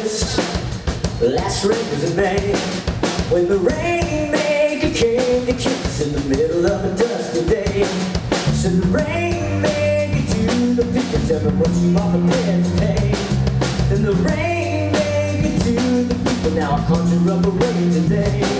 this. The last rain was in May, when the Rainmaker came to kiss us in the middle of a dusty day. Said the Rainmaker to the people, tell me what you want for bread today. Then the Rainmaker to the people, now I conjure up a rain today.